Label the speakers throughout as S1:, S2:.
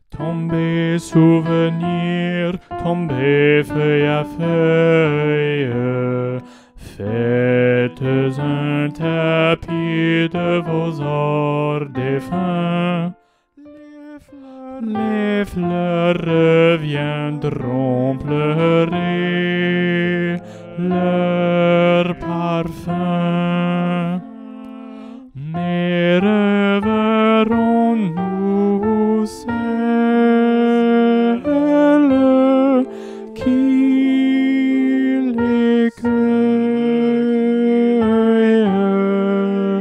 S1: Tombez souvenirs, tombez feuille à feuille, faites un tapis de vos ors défunts. Les fleurs reviendront pleurer leur parfum. Mais reverrons-nous celles qui les cueillent?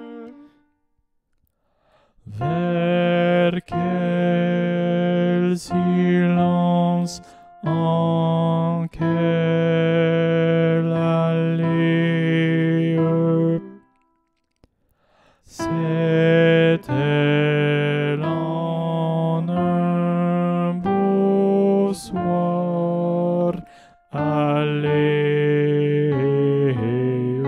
S1: Vers quel silence, en quelle allée c'est-elle en un beau soir allée?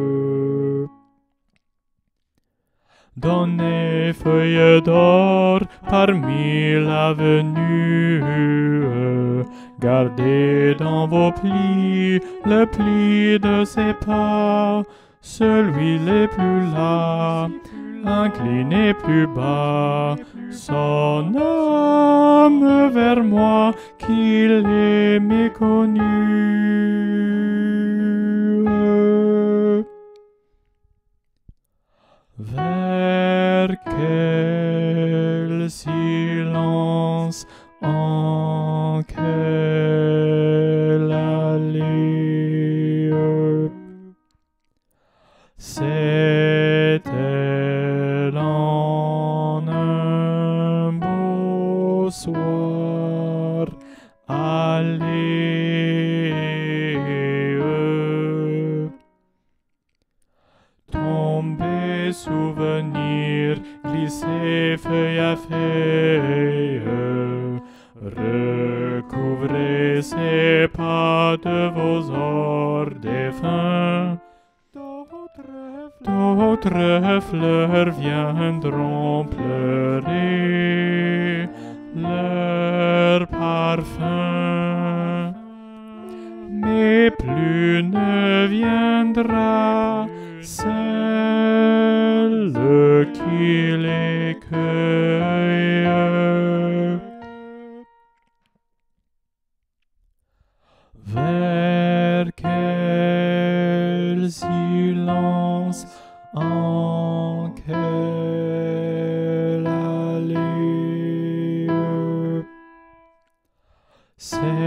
S1: Donnez feuilles d'or parmi l'avenue, gardez dans vos plis le pli de ses pas, celui les plus las, incliné plus bas, son âme vers moi qu'il est méconnu. Vers quel silence, en quelle allée c'est-elle en un beau soir allée? Tombez souvenirs, glissez feuille à feuille, recouvrez ces pas de vos ors défunts. D'autres fleurs viendront pleurer leur parfum, mais plus ne viendra celle qui les cueille. Vers quel silence, en quelle allée c'est